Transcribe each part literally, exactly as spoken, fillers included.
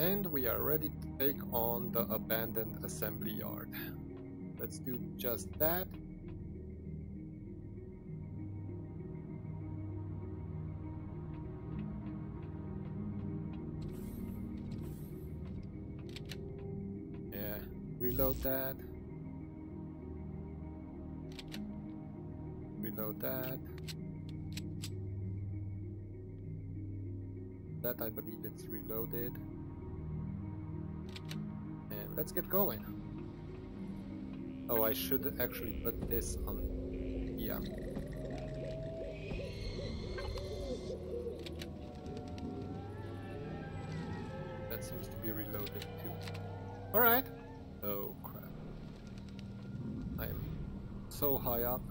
And we are ready to take on the abandoned assembly yard. Let's do just that. Yeah, reload that. Reload that. That I believe it's reloaded. And let's get going. Oh, I should actually put this on. Yeah. That seems to be reloaded too. Alright. Oh crap. I am so high up.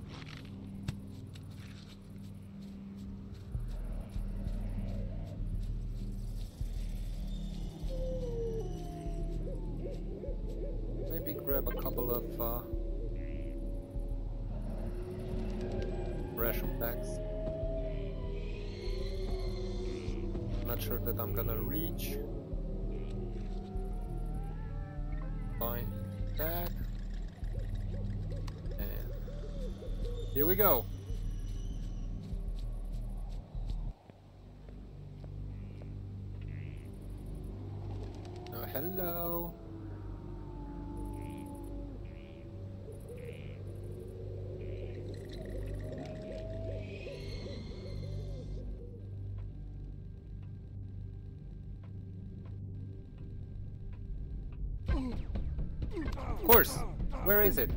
Grab a couple of uh, ration packs. Not sure that I'm gonna reach. Find that. And here we go. Oh, hello. Of course! Where is it?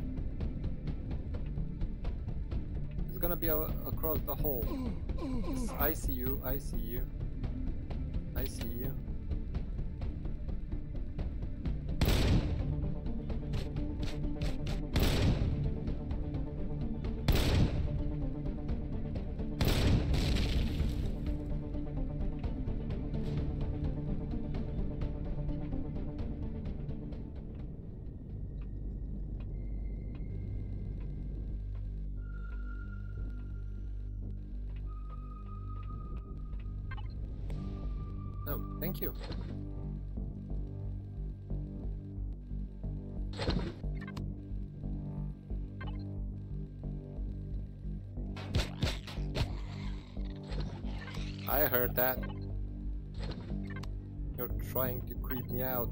It's gonna be a across the hole. Yes, I see you, I see you. I see you. No, thank you. I heard that. You're trying to creep me out.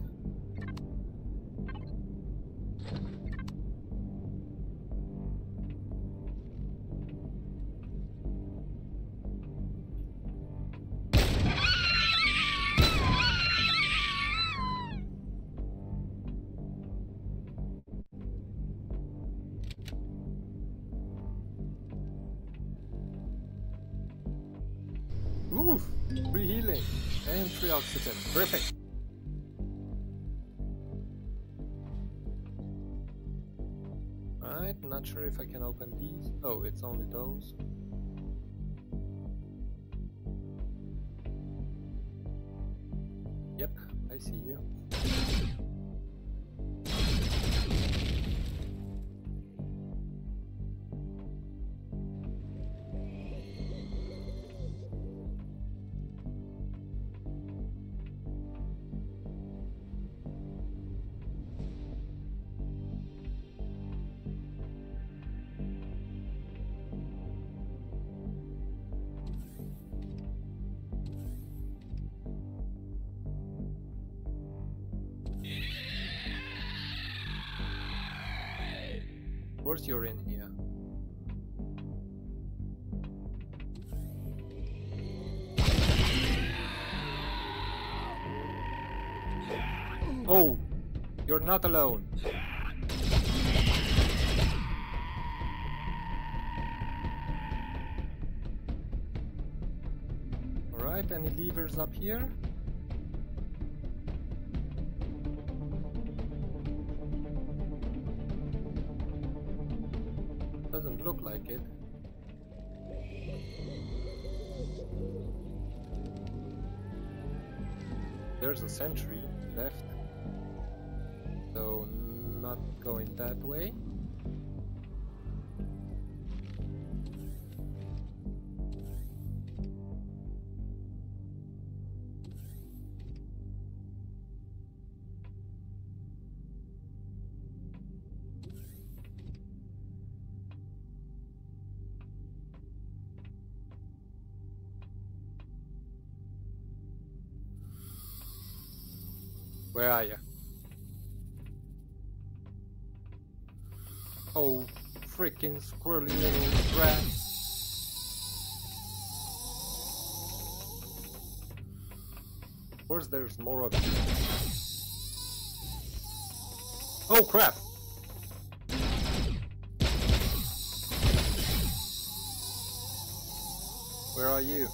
Ooh, free healing and free oxygen. Perfect. Right, not sure if I can open these. Oh, it's only those. Yep, I see you. Of course you're in here. Oh, you're not alone. Alright, any levers up here? Doesn't look like it. There's a sentry left, so not going that way. Where are you? Oh, freaking squirrely little rat. Of course there's more of you. Oh crap! Where are you?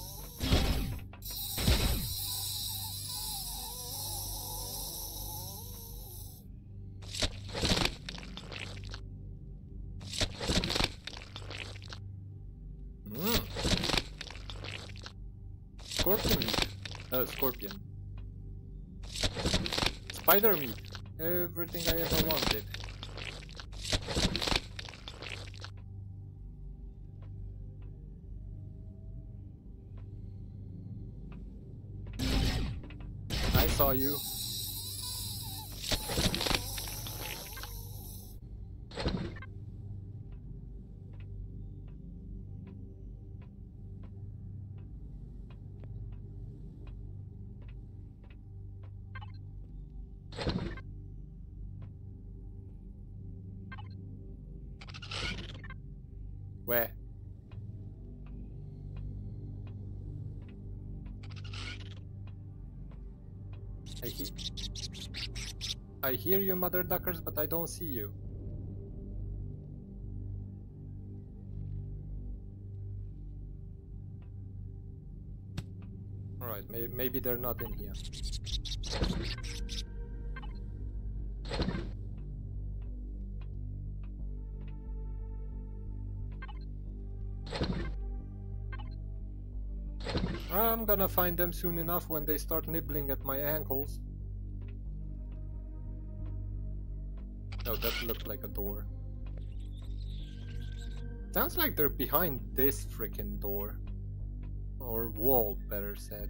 Mm. Scorpion meat. Uh, scorpion. Spider meat. Everything I ever wanted. I saw you. Where? I hear, I hear you, mother duckers, but I don't see you. Alright, may maybe they're not in here. I'm gonna find them soon enough when they start nibbling at my ankles. Oh, that looked like a door. Sounds like they're behind this freaking door. Or wall, better said.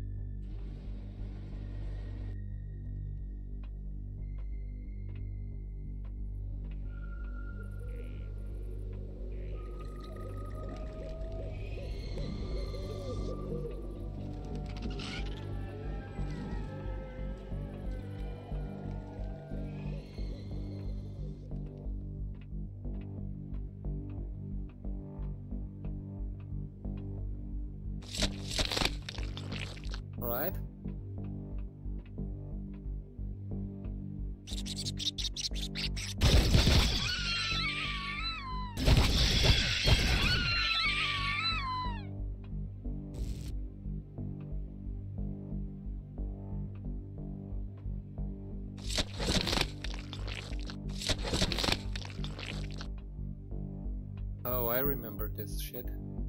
Alright. Oh, I remember this shit.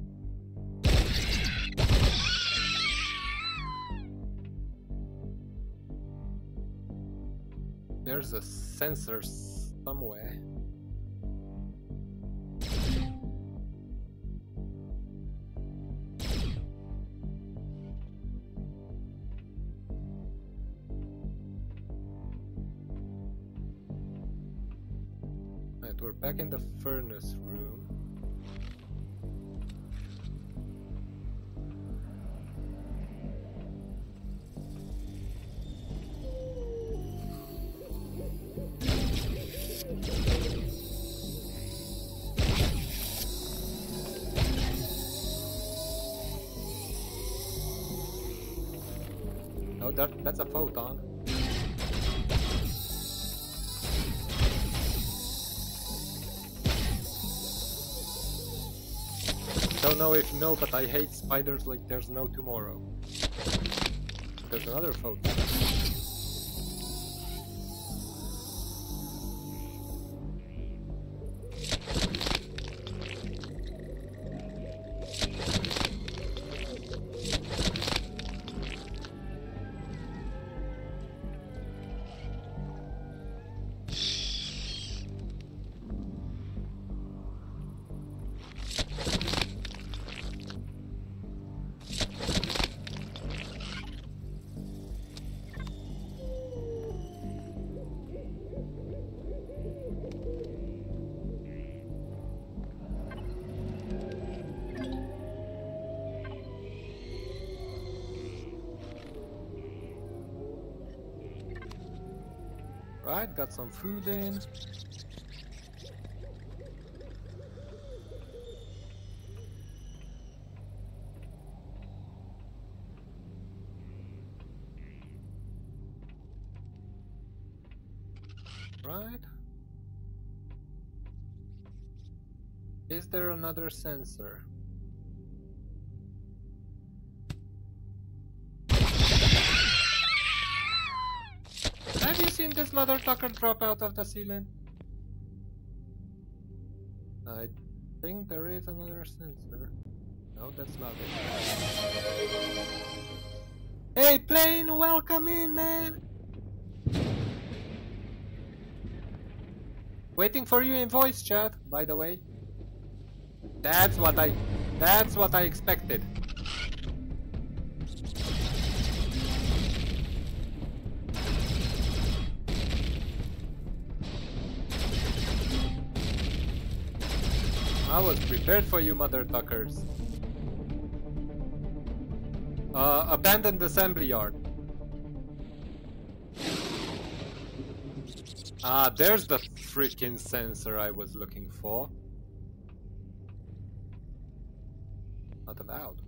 There's a sensor somewhere. Right, we're back in the furnace room. Oh, that, that's a photon. Don't know if you know, but I hate spiders like there's no tomorrow. There's another photon. Right, got some food in. Right. Is there another sensor? Have you seen this mother trucker drop out of the ceiling? I think there is another sensor. No, that's not it. Hey, plane, welcome in, man! Waiting for you in voice chat, by the way. That's what I... That's what I expected. I was prepared for you, mother tuckers. Uh, abandoned assembly yard. Ah, there's the freaking sensor I was looking for. Not allowed.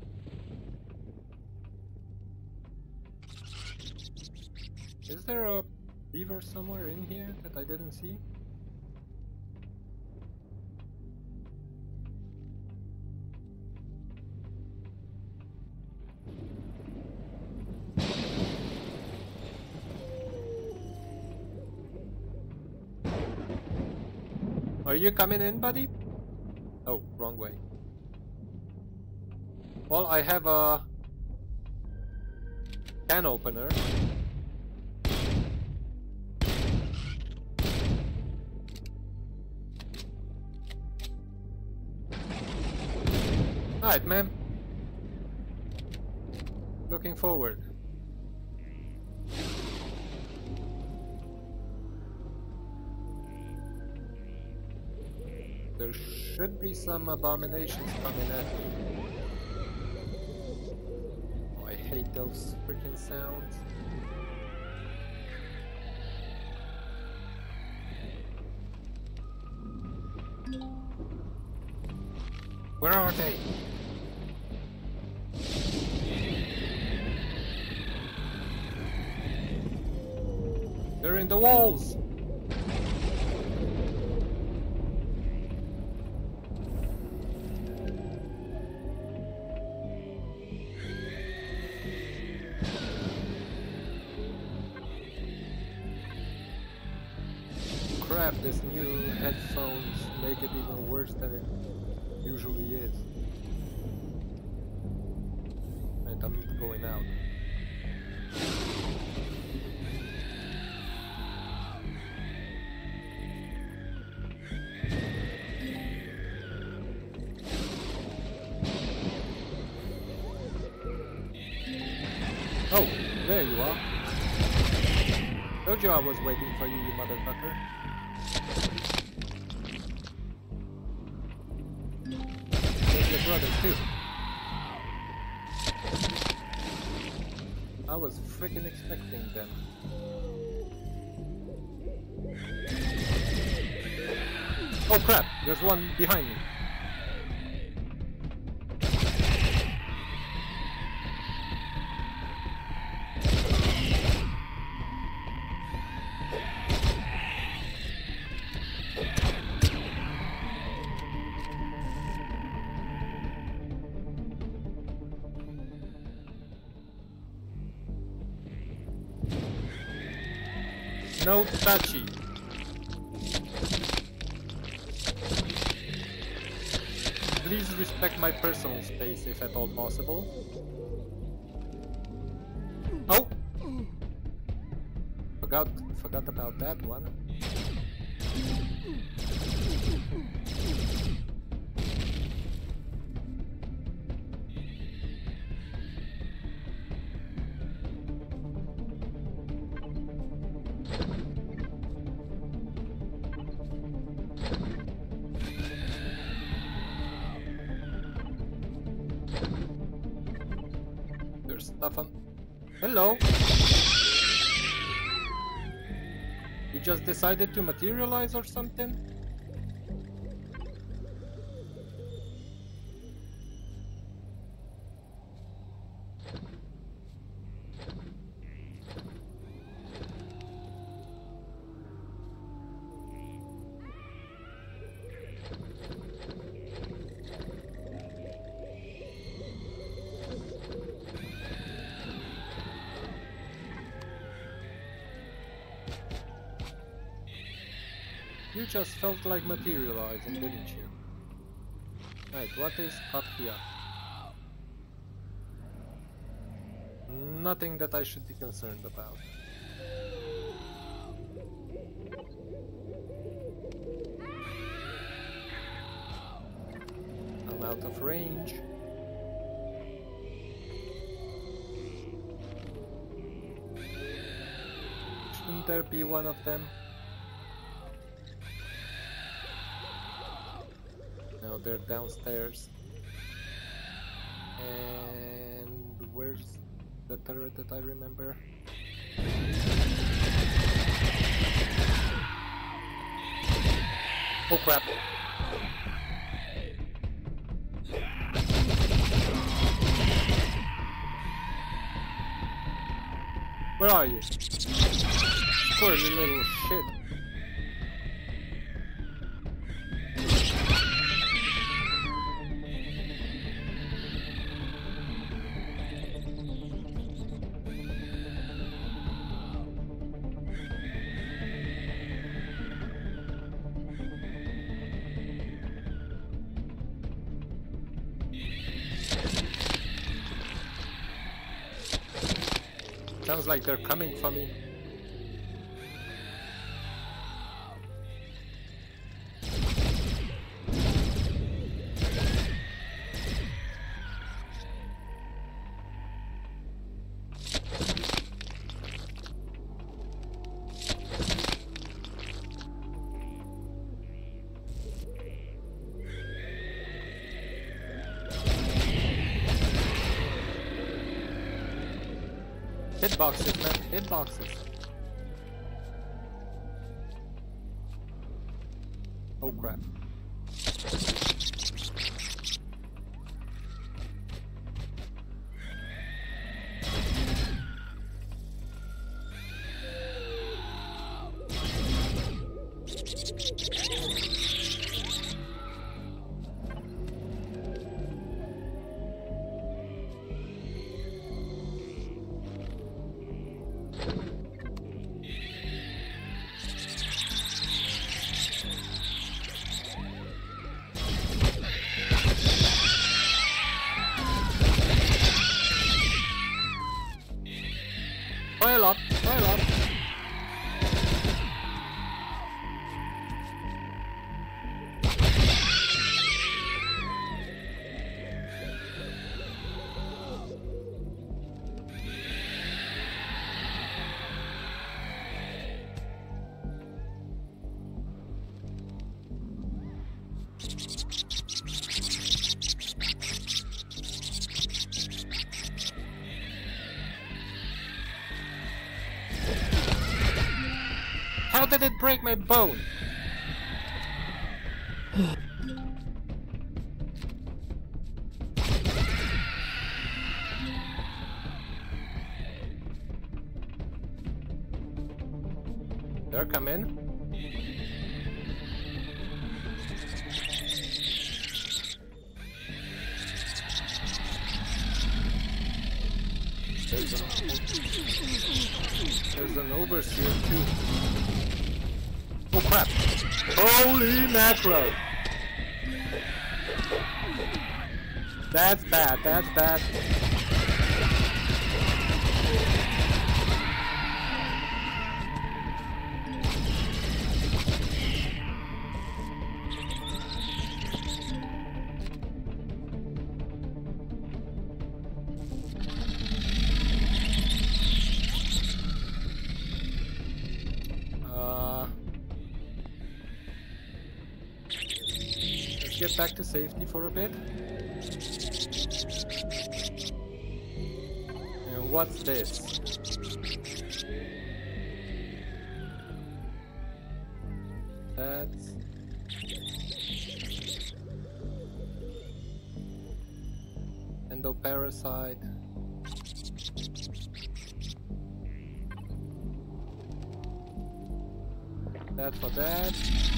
Is there a lever somewhere in here that I didn't see? Are you coming in, buddy? Oh, wrong way. Well, I have a can opener. Alright, ma'am. Looking forward. There should be some abominations coming at me. Oh, I hate those freaking sounds. Where are they? They're in the walls! Crap, this new headphones make it even worse than it usually is. And I'm going out. Oh, there you are. Told you I was waiting for you, you motherfucker. There's your brother too. I was freaking expecting them. Oh crap, there's one behind me. No touchy. Please respect my personal space if at all possible. Oh! Forgot, forgot about that one. Stuff on. Hello. You just decided to materialize or something? You just felt like materializing, didn't you? Right, what is up here? Nothing that I should be concerned about. I'm out of range. Shouldn't there be one of them? No, they're downstairs. And where's the turret that I remember? Oh crap! Where are you? Squirrely little shit. Sounds like they're coming for me. Hitboxes, man, hitboxes. Oh crap. Oil up, oil up. How did it break my bone? They're coming. There's an, there's an overseer too. Oh crap! Holy macro! That's bad, that's bad. Get back to safety for a bit. And what's this? side. That for that.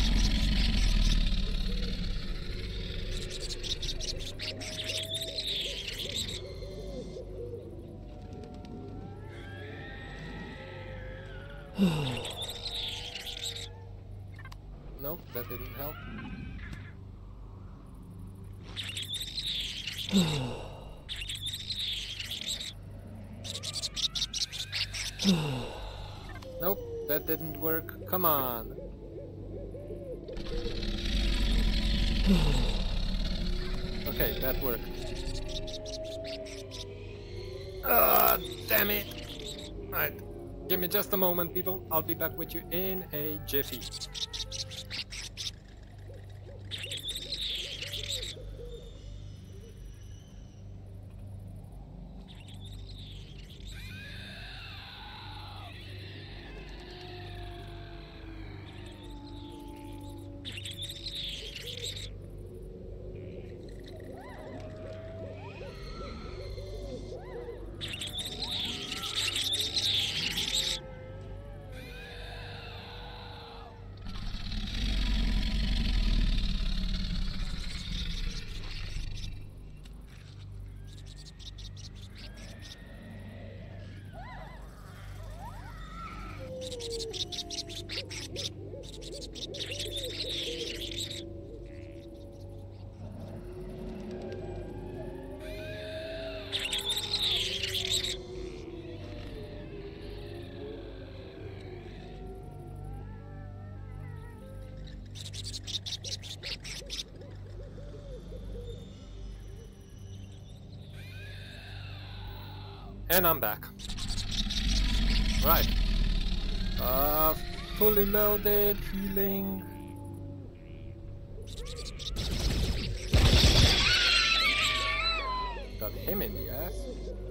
Nope, that didn't help. Nope, that didn't work. Come on. Okay, that worked. Ah, damn it! Right, give me just a moment, people. I'll be back with you in a jiffy. And I'm back. Right. Uh, fully loaded, healing. Got him in the ass.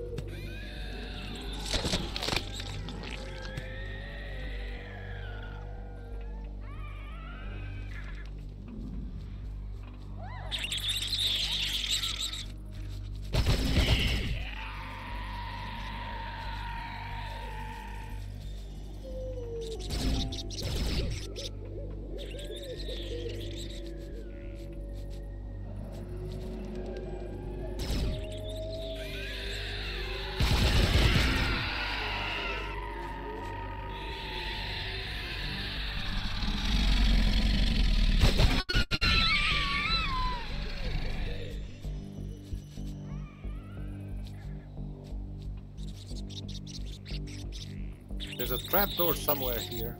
There's a trapdoor somewhere here.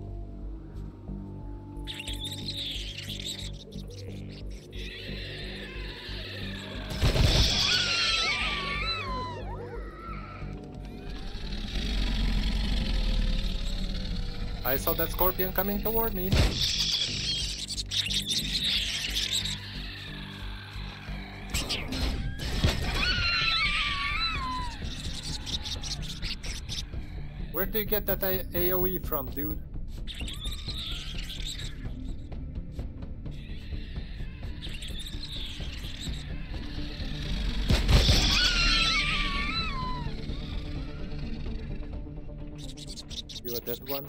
I saw that scorpion coming toward me. Where do you get that A O E from, dude? You a dead one?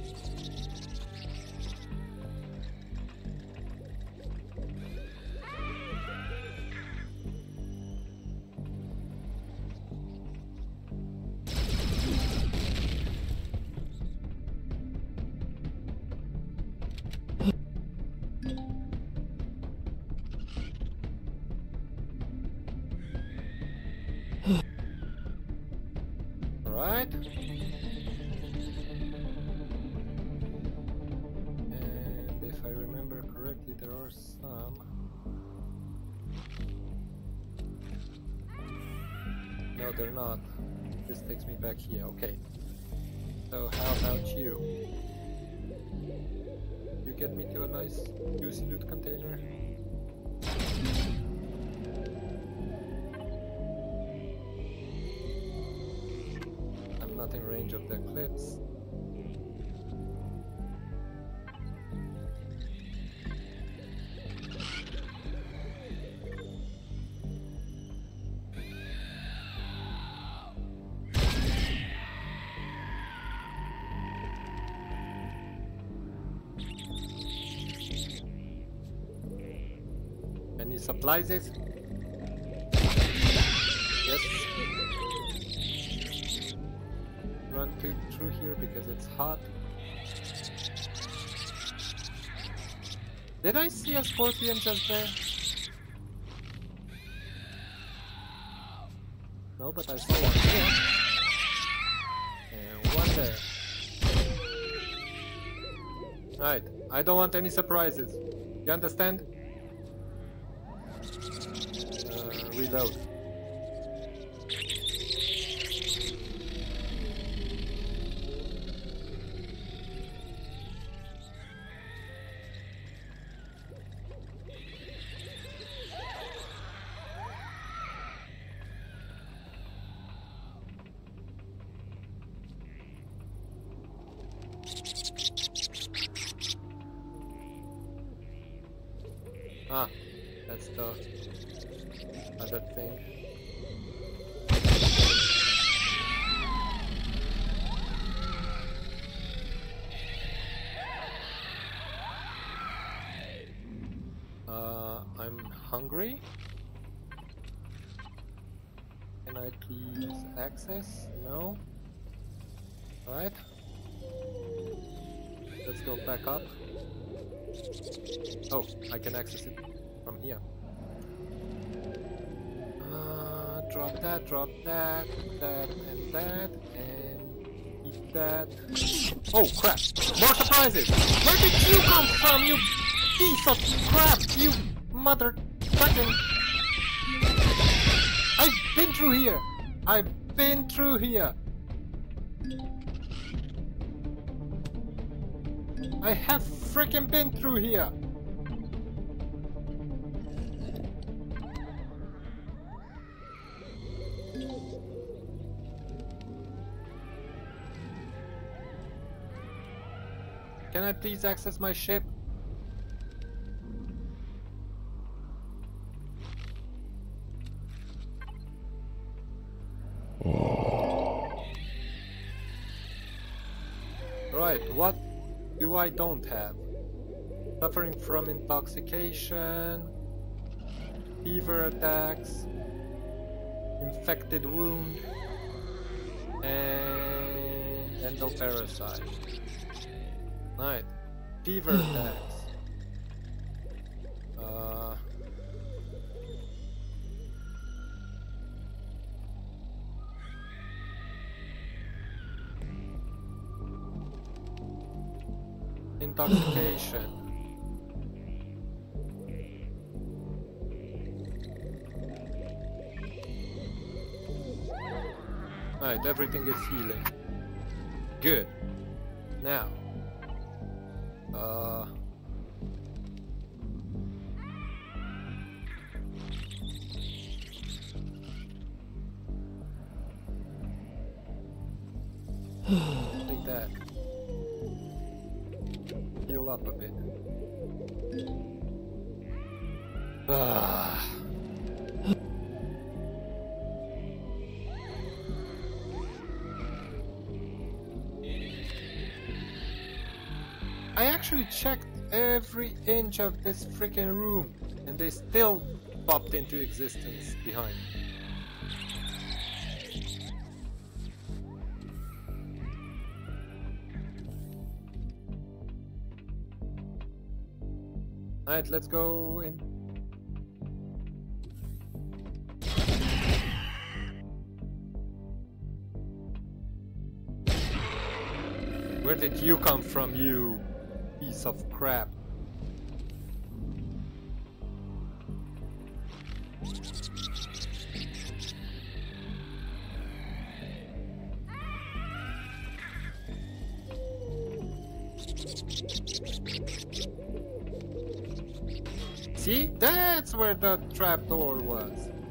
Right. And if I remember correctly, there are some. No, they're not. This takes me back here. Okay. So how about you? You get me to a nice juicy loot container? I'm not in range of the clips. supplies it. Yes. Run to, through here because it's hot. Did I see a scorpion just there? No, but I saw one here. And one there. Alright, I don't want any surprises. You understand? Uh, reload. Ah, that's the other thing. Uh, I'm hungry. Can I please access? No. Alright. Let's go back up. Oh, I can access it from here. Uh, drop that, drop that, that and that, and eat that. Oh crap! More surprises! Where did you come from, you piece of crap, you mother fucking... I've been through here! I've been through here! I have freaking been through here! Can I please access my ship? Right, what do I don't have? Suffering from intoxication, fever attacks, infected wound, and endoparasite. Right, fever attacks. Uh, intoxication. Right, everything is healing. Good. Now. Uh. Take that. Heal up a bit. Ah. I actually checked every inch of this freaking room, and they still popped into existence behind me. Alright, let's go in. Where did you come from, you piece of crap? See? That's where the trapdoor was.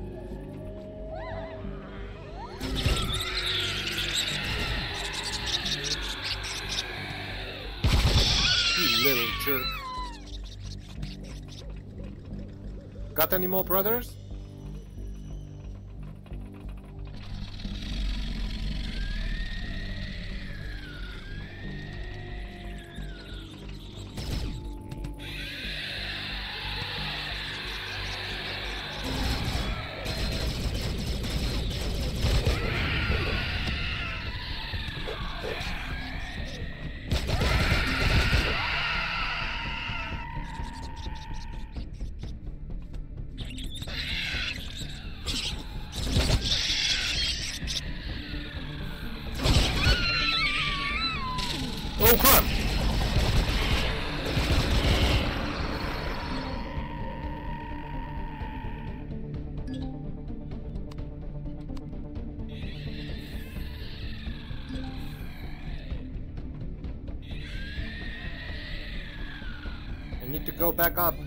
You little jerk. Got any more brothers? Oh crap! I need to go back up.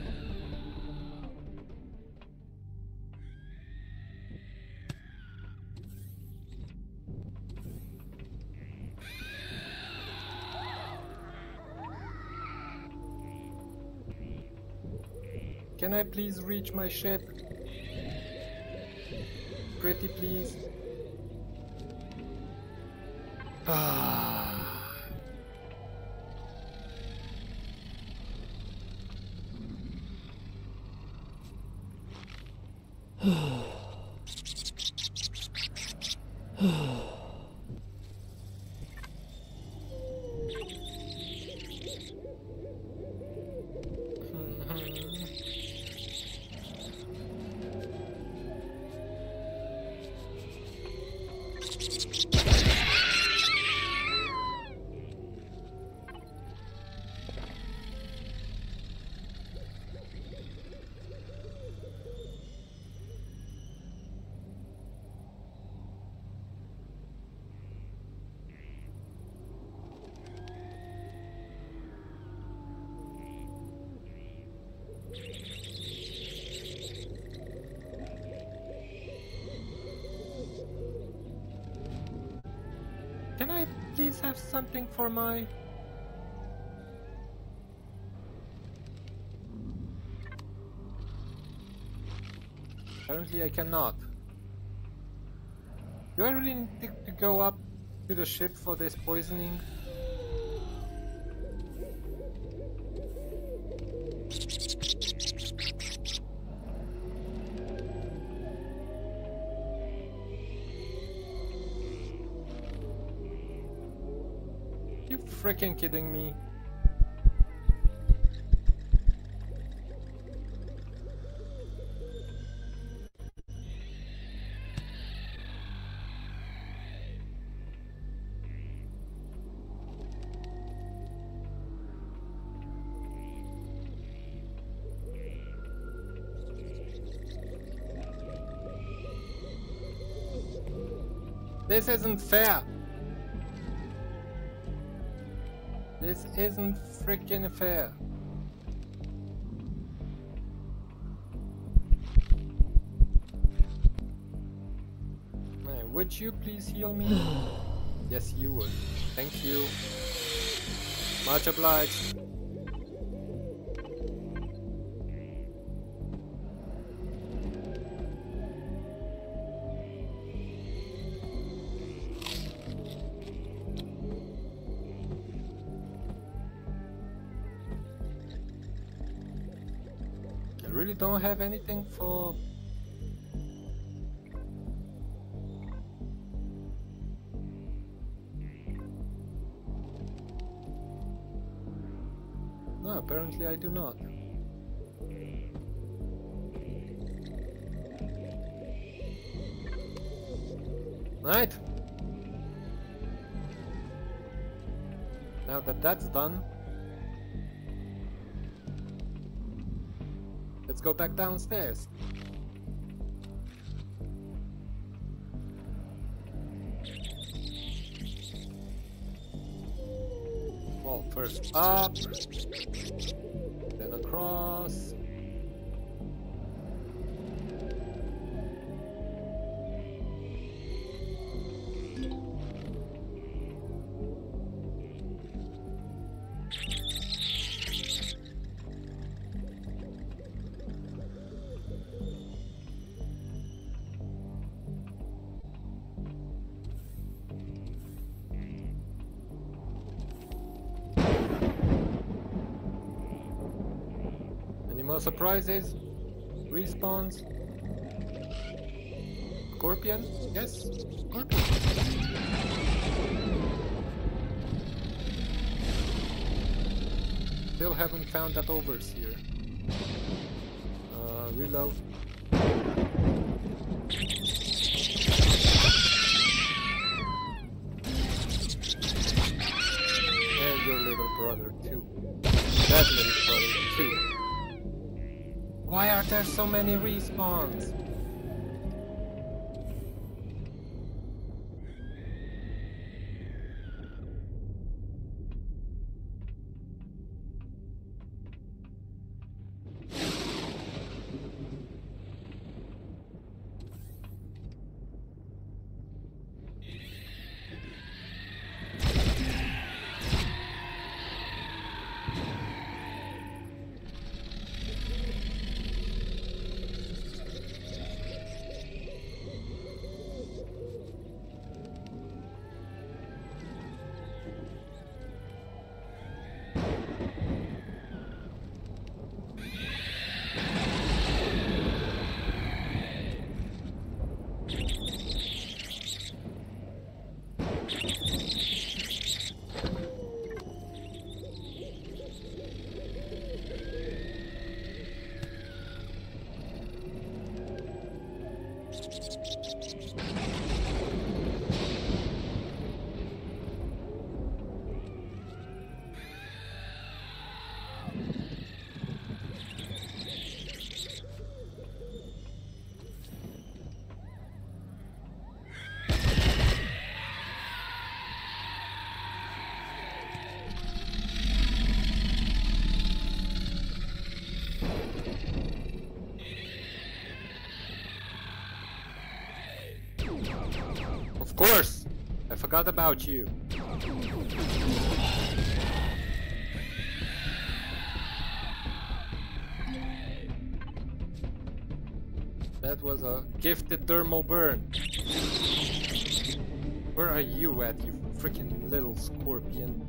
Can I please reach my ship? Pretty please. Ah. Can I please have something for my... Apparently I cannot. Do I really need to go up to the ship for this poisoning? You freaking kidding me? This isn't fair. This isn't freaking fair. Man, would you please heal me? Yes, you would. Thank you. Much obliged. I really don't have anything for... No, apparently I do not. Right. Now that that's done, let's go back downstairs. Well, first up, then across. More surprises, respawns. Scorpion? Yes, Scorpion. Still haven't found that overseer. Uh, reload. brother too. Definitely brother too. Why are there so many respawns? Of course! I forgot about you. That was a gifted thermal burn. Where are you at, you freaking little scorpion?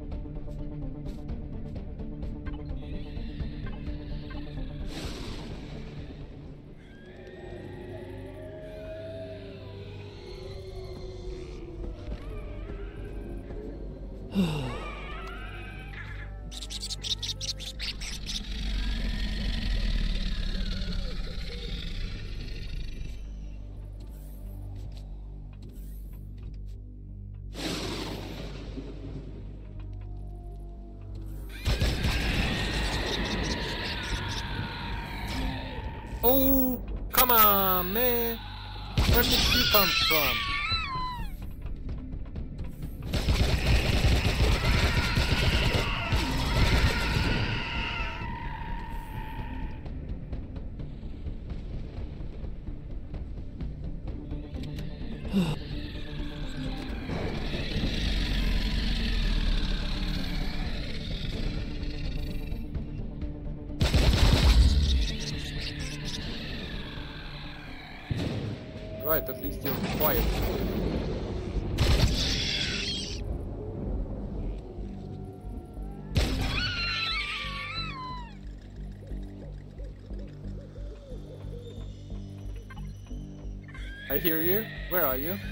Oh, come on, man! Where did you come from? Right, at least you're quiet. I hear you. Where are you?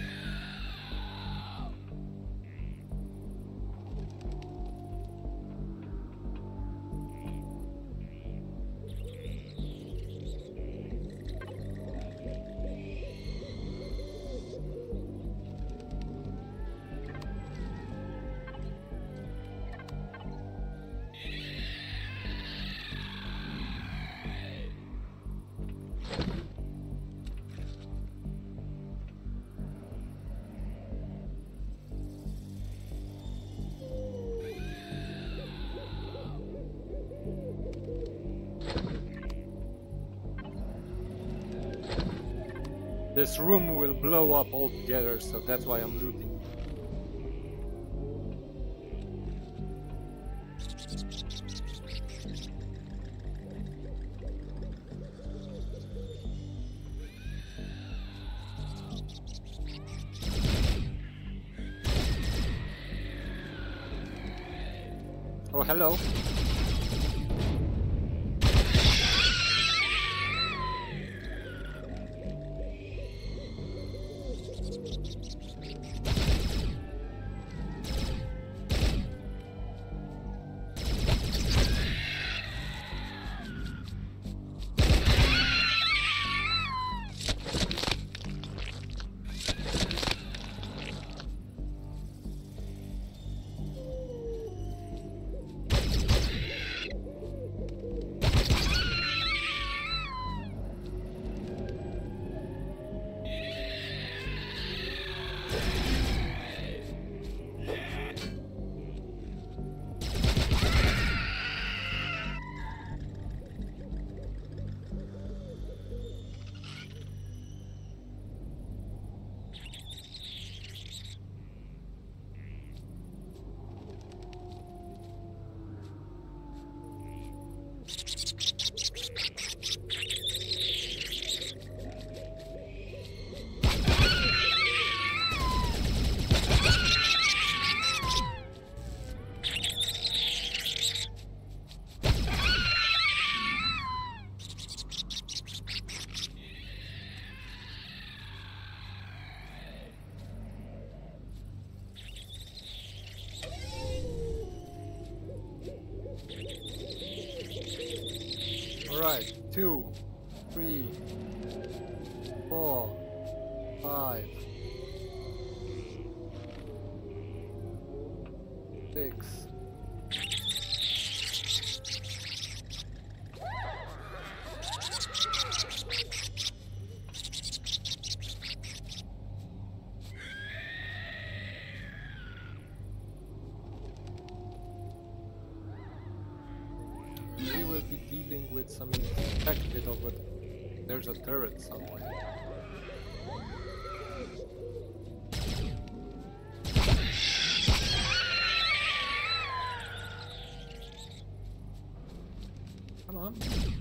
This room will blow up altogether, so that's why I'm looting. Oh, hello. Alright, two, three, four, five, six. We will be dealing with some infected over there. There's a turret somewhere. Come on.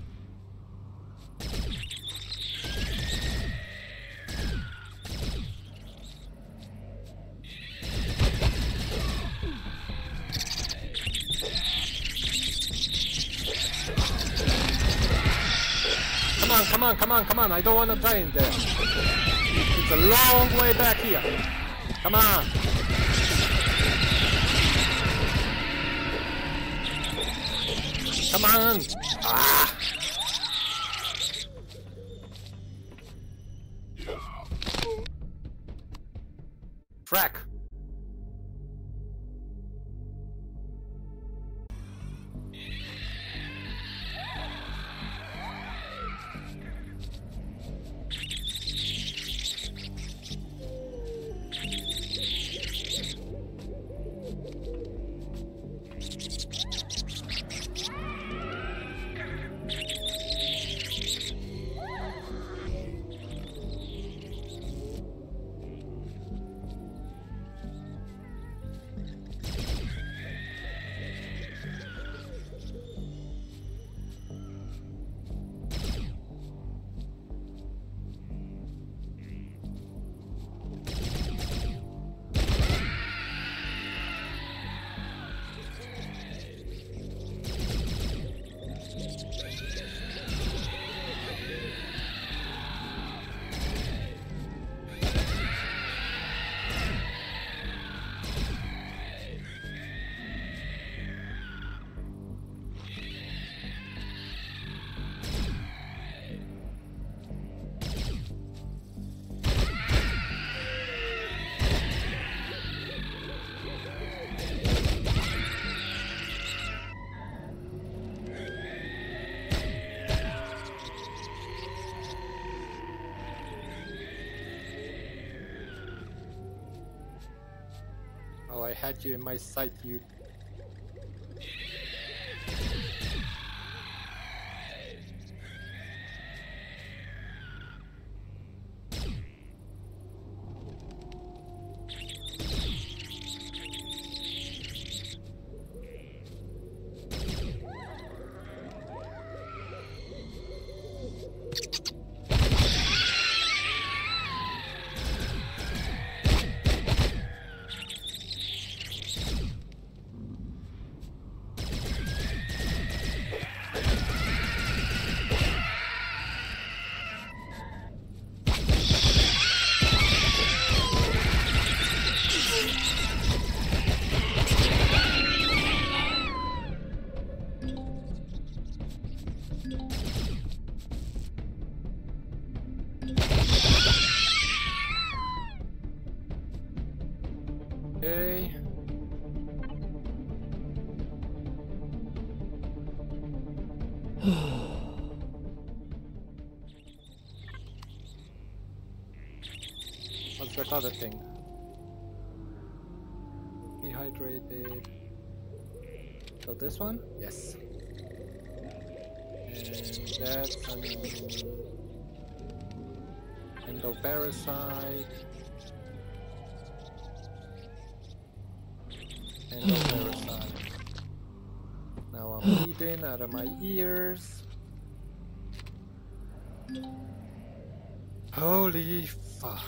Come on, come on, come on, I don't want to die in there. It's a long way back here. Come on. Come on. Ah. Frack. Oh, I had you in my sight, you. Okay. What's that other thing? Dehydrated. So this one? Yes. And that's an endoparasite. Endoparasite. Now I'm bleeding out of my ears. Holy fuck.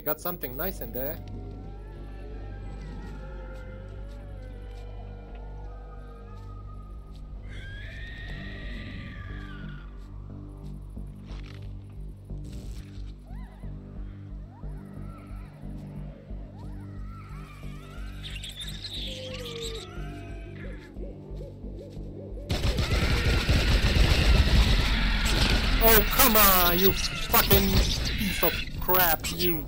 got something nice in there. Oh, come on, you fucking piece of crap, you.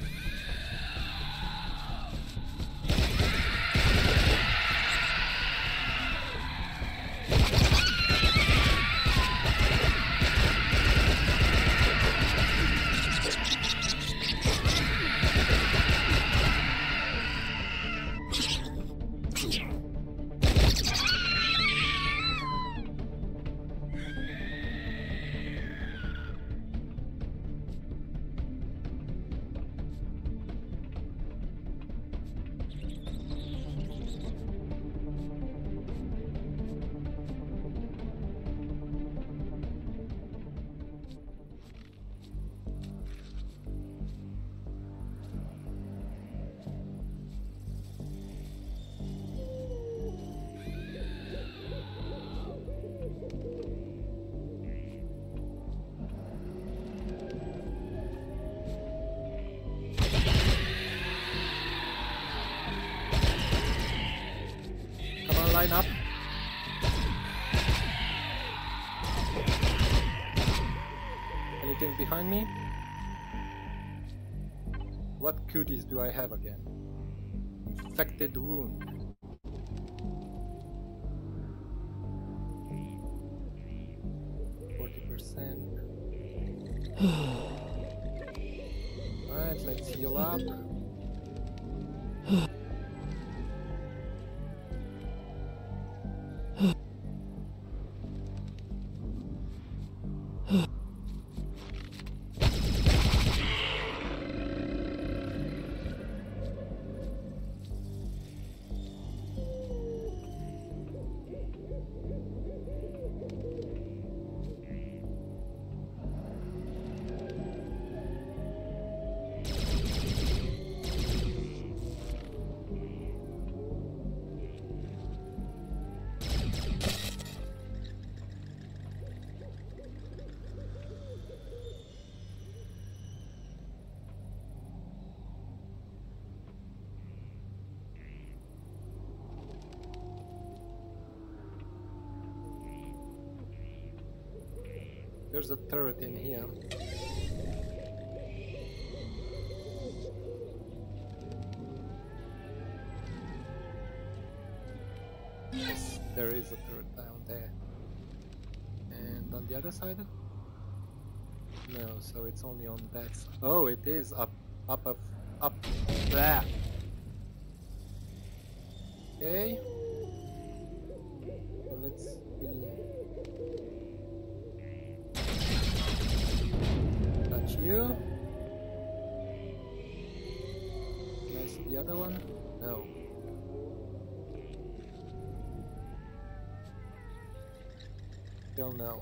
Line up. Anything behind me? What cuties do I have again? Infected wound. forty percent. Alright, let's heal up. There's a turret in here. Yes, there is a turret down there. And on the other side? No, so it's only on that side. Oh, it is up, up, up, up there. Okay. So let's see. Touch you. Can I see the other one? No. Still no.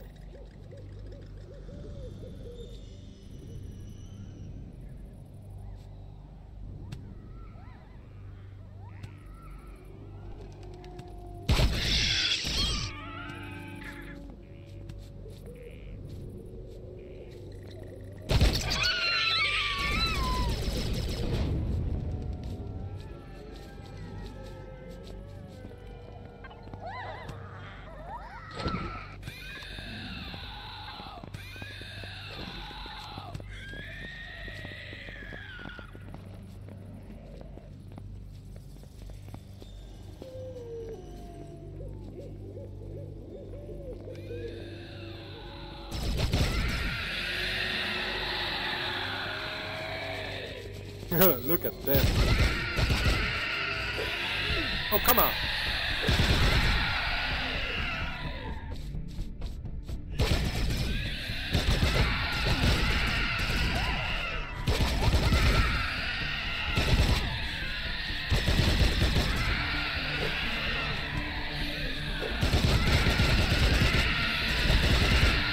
Look at them. Oh, come on.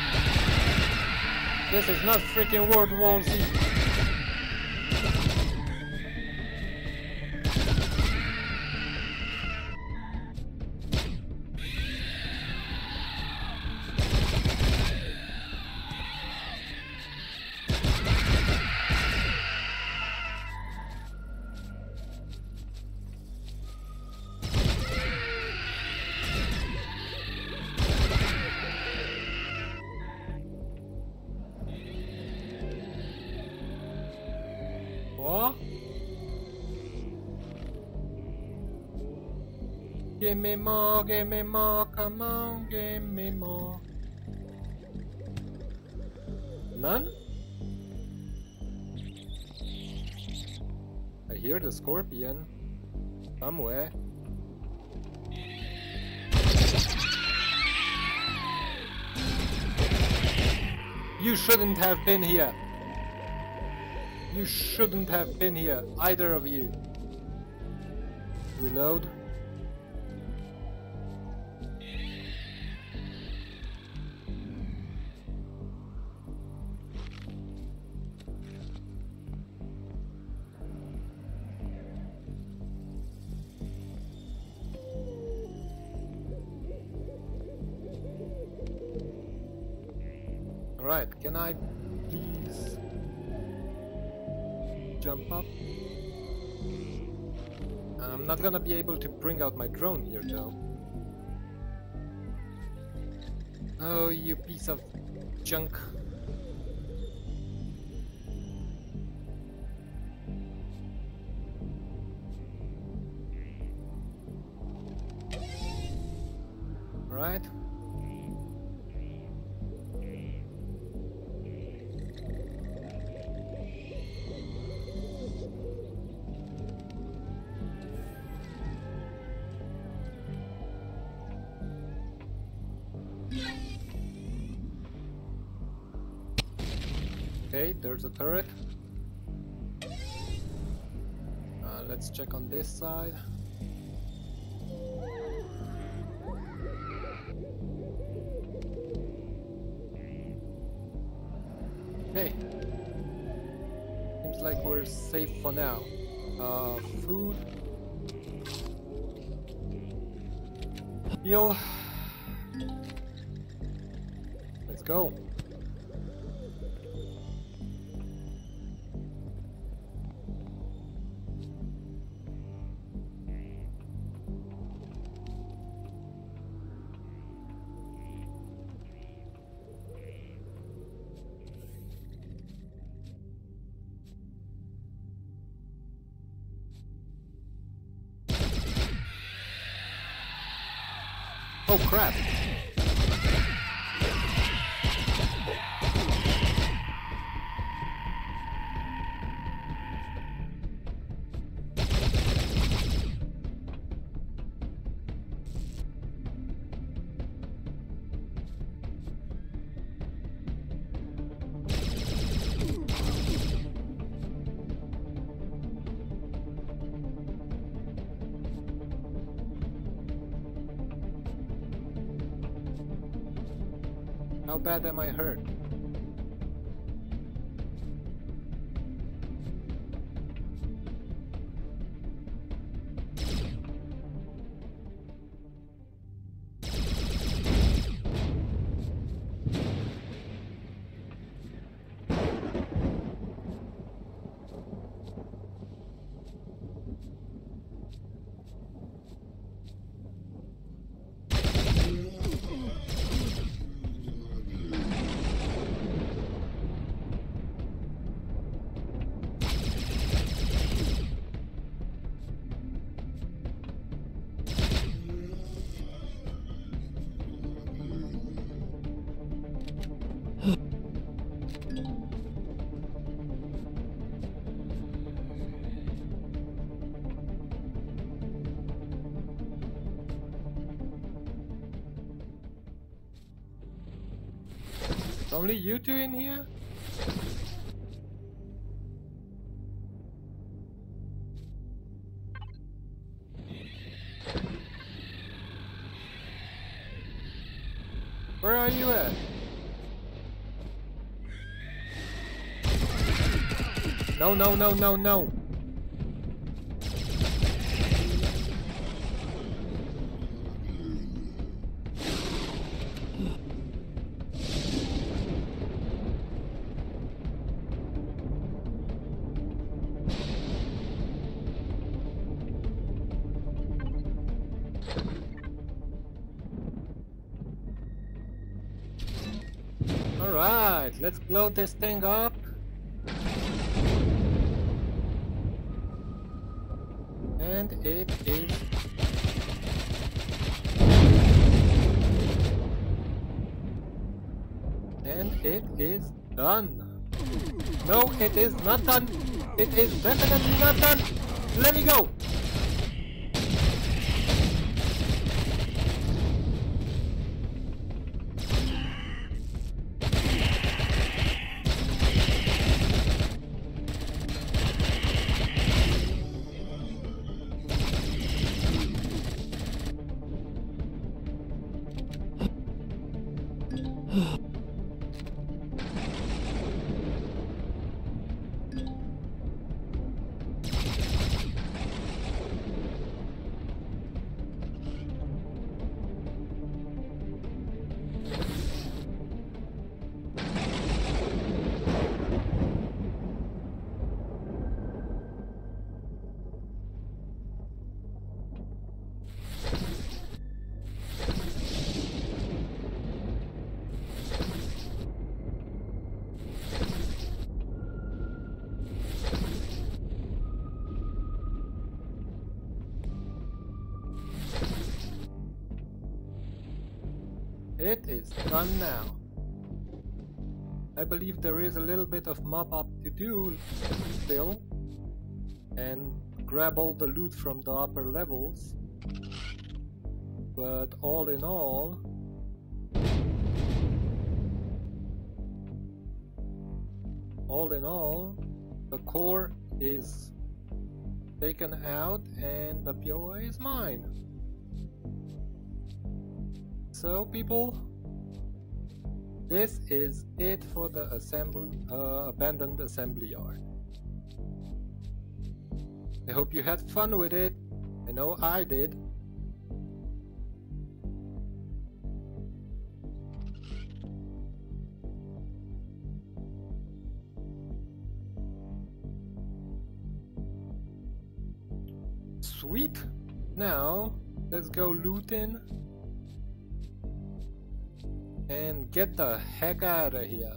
This is not freaking World War Z. Give me more, give me more, come on, give me more. None? I hear the scorpion somewhere. You shouldn't have been here. You shouldn't have been here, either of you. Reload. Alright, can I please jump up? I'm not gonna be able to bring out my drone here though. Oh, you piece of junk. Alright. Okay, there's a turret. Uh, let's check on this side. Okay. Seems like we're safe for now. Uh, food. Heal. Let's go. Oh crap! How bad am I hurt? Only you two in here? Where are you at? No, no, no, no, no. Alright, let's blow this thing up. And it is it is done. No, it is not done. It is definitely not done. Let me go. It is done now. I believe there is a little bit of mop up to do still, and grab all the loot from the upper levels, but all in all, all in all, the core is taken out and the P O I is mine. So people, this is it for the assemble, uh, abandoned assembly yard. I hope you had fun with it. I know I did. Sweet! Now, let's go looting and get the heck out of here.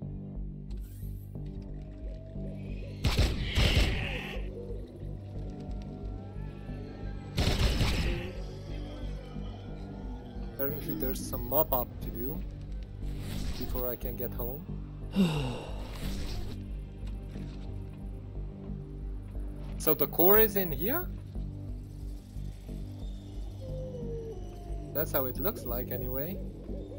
Apparently there's some mop up to do before I can get home. So the core is in here? That's how it looks like anyway.